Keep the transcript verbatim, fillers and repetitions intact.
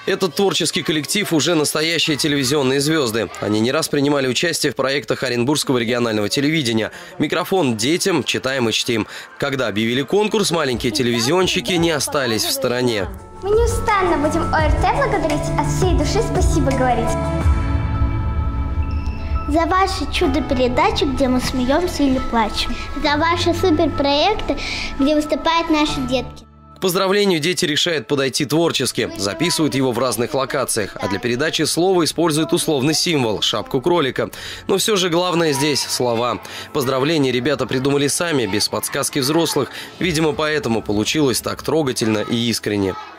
Этот творческий коллектив уже настоящие телевизионные звезды. Они не раз принимали участие в проектах Оренбургского регионального телевидения. Микрофон детям, читаем и чтим. Когда объявили конкурс, маленькие телевизионщики не остались в стороне. Мы неустанно будем ОРТ благодарить, от всей души спасибо говорить. За ваши чудо-передачи, где мы смеемся или плачем. За ваши суперпроекты, где выступают наши детки. К поздравлению дети решают подойти творчески, записывают его в разных локациях, а для передачи слова используют условный символ – шапку кролика. Но все же главное здесь – слова. Поздравления ребята придумали сами, без подсказки взрослых. Видимо, поэтому получилось так трогательно и искренне.